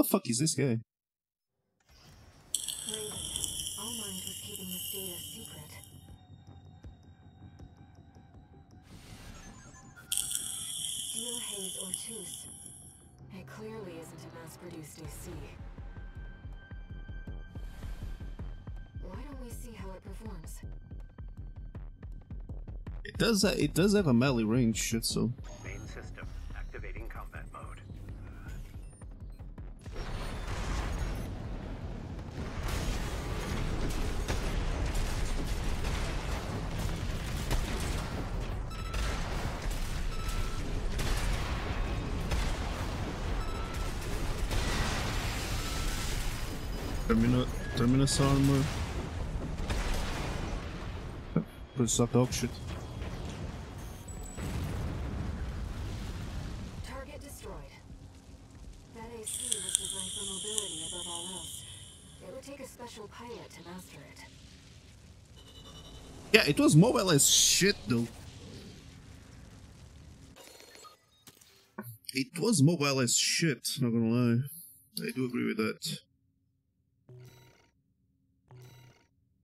the fuck is this guy? Raven, All Mind was keeping this data secret. Steel Haze Ortus. It clearly isn't a mass-produced AC. Why don't we see how it performs? It does have a melee range, shit, so. Main system activating combat mode. Terminus armor. Pretty suck dog shit. Target destroyed. That AC was designed for mobility above all else. It would take a special pilot to master it. Yeah, it was mobile as shit though. It was mobile as shit, not gonna lie. I do agree with that.